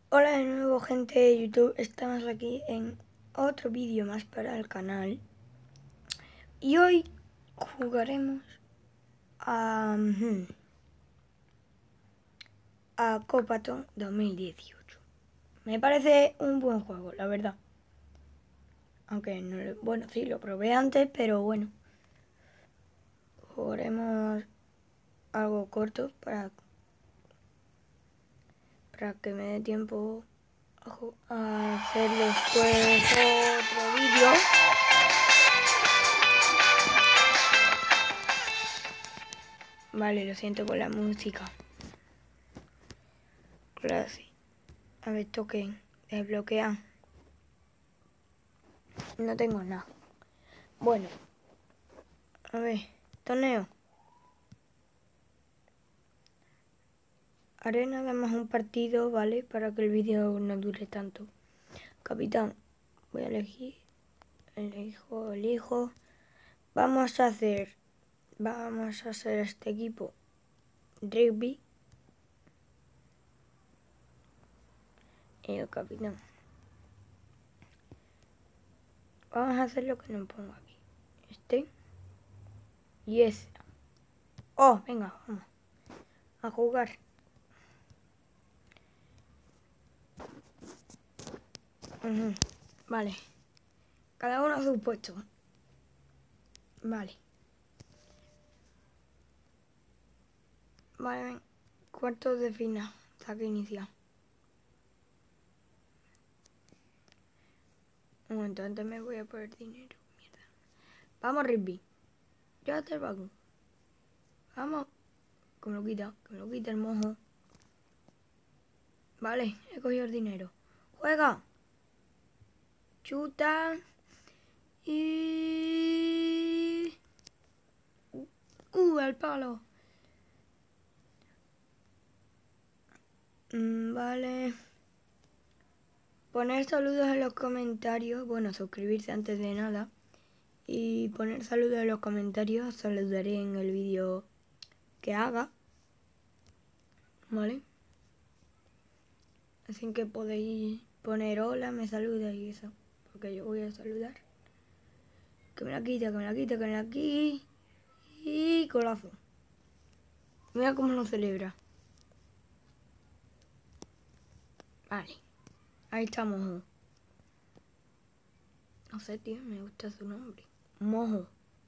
Hola de nuevo, gente de YouTube. Estamos aquí en otro vídeo más para el canal. Y hoy jugaremos a Copaton 2018. Me parece un buen juego, la verdad. Aunque no, bueno, sí, lo probé antes, pero bueno. Jugaremos algo corto para que me dé tiempo a hacer después otro vídeo. Vale, lo siento por la música. Clase. A ver, toquen. Desbloquean. No tengo nada. Bueno. A ver. Torneo. Haré nada más un partido, ¿vale? Para que el vídeo no dure tanto. Capitán. Voy a elegir. Elijo. Vamos a hacer este equipo. Rugby. Y el capitán. Vamos a hacer lo que nos pongo aquí. Y ese. Oh, venga, vamos. A jugar. Vale. Cada uno a su puesto. Vale. Vale, ven. Cuartos de final. Saque inicial. Un momento, antes me voy a poner dinero. Mierda. Vamos, Rigby. Llévate el balón. Vamos. Que me lo quita el mojo. Vale, he cogido el dinero. Juega. Chuta. Y... al palo. Vale. Poner saludos en los comentarios. Bueno, suscribirse antes de nada. Y poner saludos en los comentarios. Saludaré en el vídeo que haga. Vale. Así que podéis poner hola, me saluda y eso. Porque yo voy a saludar. Que me la quita, que me la quita, que me la quita. Y golazo. Mira cómo lo celebra. Vale. Ahí está Mojo. No sé, tío, me gusta su nombre. Mojo.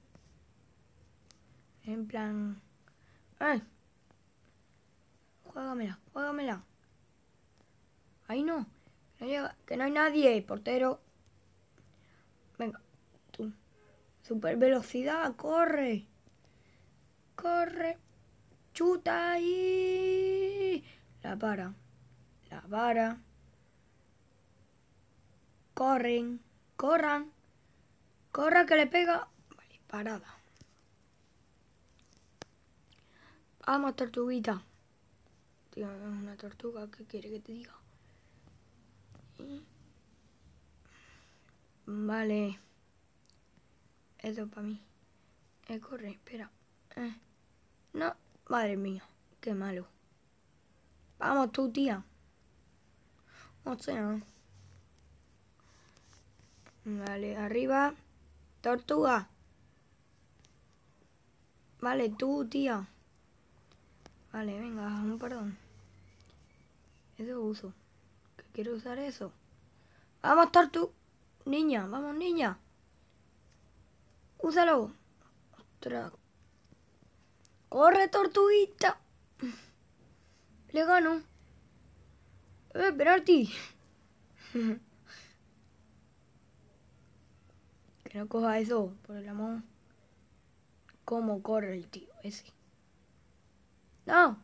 En plan... ¡Ay! Juégamela, juégamela. Ahí no. Que no llega, que no hay nadie, portero. Venga, tú. Super velocidad, corre. Corre. Chuta y... La para. La vara. Corren. Corran. Corra que le pega. Vale, parada. Vamos, tortuguita. Tío, es una tortuga. ¿Qué quiere que te diga? Vale. Eso es para mí. Corre, espera. No. Madre mía. Qué malo. Vamos tú, tía. O sea. Vale, arriba. Tortuga. Vale, tú, tía. Vale, venga, un perdón. Eso uso. ¿Que quiero usar eso? Vamos, tortu. Niña, vamos, niña. Úsalo. Ostras. Corre, tortuguita. Le gano. Penalti. Que no coja eso, por el amor. ¿Cómo corre el tío ese? No.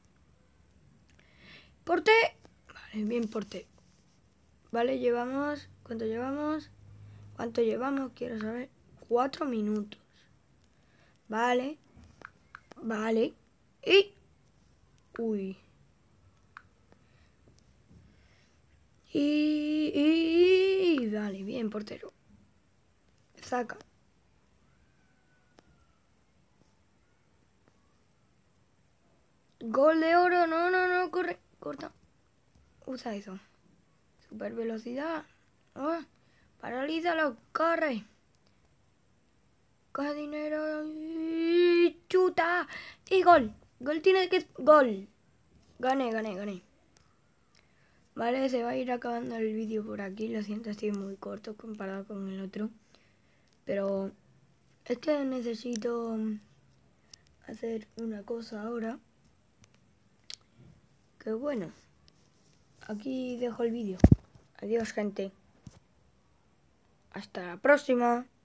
Porté. Vale, bien porté. Vale, llevamos... ¿Cuánto llevamos? ¿Cuánto llevamos? Quiero saber. 4 minutos. Vale. Vale. Y... Uy. Vale, bien, portero. Saca. Gol de oro. No, no, no, corre. Corta. Usa eso. Super velocidad. ¡Oh! Paralízalo, corre. Coge dinero y chuta. Y gol. Gol tiene que... Gol. Gané. Vale, se va a ir acabando el vídeo por aquí. Lo siento, estoy muy corto comparado con el otro. Pero es que necesito hacer una cosa ahora. Que bueno. Aquí dejo el vídeo. Adiós, gente. Hasta la próxima.